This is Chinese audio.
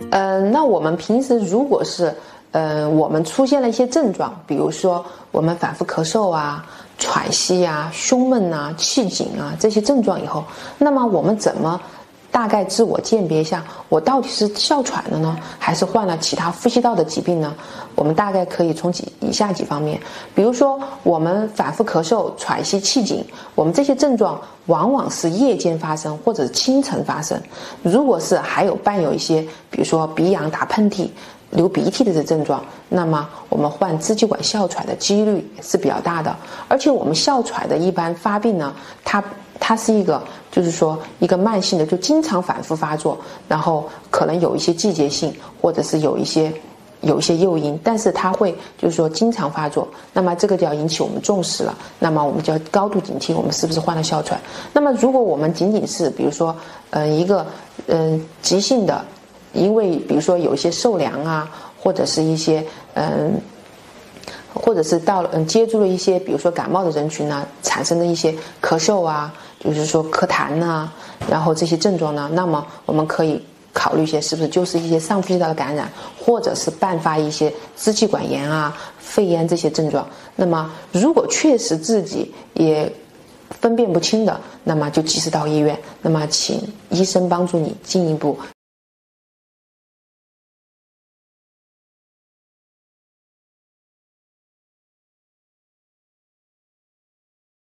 那我们平时如果是我们出现了一些症状，比如说我们反复咳嗽啊、喘息啊、胸闷啊、气紧啊这些症状以后，那么我们怎么大概自我鉴别一下，我到底是哮喘了呢，还是患了其他呼吸道的疾病呢？我们大概可以从以下几方面，比如说我们反复咳嗽、喘息、气紧，我们这些症状往往是夜间发生或者是清晨发生。如果是还有伴有一些，比如说鼻痒、打喷嚏、流鼻涕的这症状，那么我们患支气管哮喘的几率是比较大的。而且我们哮喘的一般发病呢，它是一个，就是说一个慢性的，就经常反复发作，然后可能有一些季节性，或者是有一些诱因，但是它会就是说经常发作，那么这个就要引起我们重视了，那么我们就要高度警惕我们是不是患了哮喘。那么如果我们仅仅是比如说一个急性的，因为比如说有一些受凉啊，或者是一些或者是到了接触了一些比如说感冒的人群呢，产生的一些咳嗽啊，就是说咳痰呐，然后这些症状呢，那么我们可以考虑一些是不是就是一些上呼吸道的感染，或者是伴发一些支气管炎啊、肺炎这些症状。那么如果确实自己也分辨不清的，那么就及时到医院，那么请医生帮助你进一步